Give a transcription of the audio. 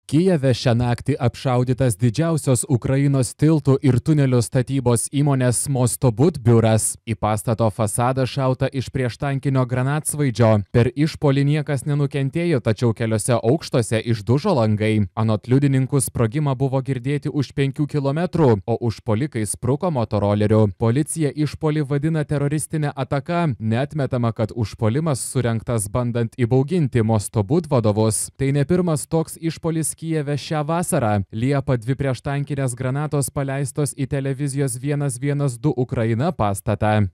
Kijeve šią naktį apšaudytas didžiausios Ukrainos tiltų ir tunelių statybos įmonės Mostobud biuras. Į pastato fasadą šauta iš prieštankinio granatsvaidžio. Per išpuolį niekas nenukentėjo, tačiau keliose aukštuose išdužo langai. Anot liudininkų sprogimą buvo girdėti už 5 kilometrų, o užpuolikai spruko motoroleriu. Policija išpuolį vadina teroristinė ataka. Neatmetama, kad užpuolimas surengtas bandant įbauginti Mostobud vadovus. Tai ne pirmas toks išpuolis Kijeve šią vasarą. Liepą 2 prieštankinės granatos paleistos į televizijos 112 Ukraina pastatą.